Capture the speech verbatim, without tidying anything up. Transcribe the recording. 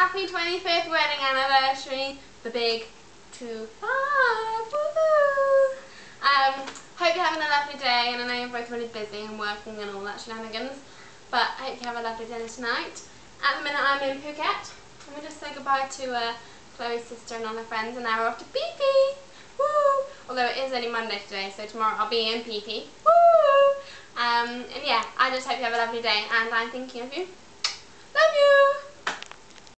happy twenty-fifth wedding anniversary. The big two five. Woohoo! Um, hope you're having a lovely day, and I know you're both really busy and working and all that shenanigans, but I hope you have a lovely dinner tonight. At the minute I'm in Phuket, and we just say goodbye to uh, Chloe's sister and all her friends, and now we're off to Phi Phi. Woo! Although it is only Monday today, so tomorrow I'll be in Phi Phi. Woo! Um, and yeah, I just hope you have a lovely day, and I'm thinking of you. Love you!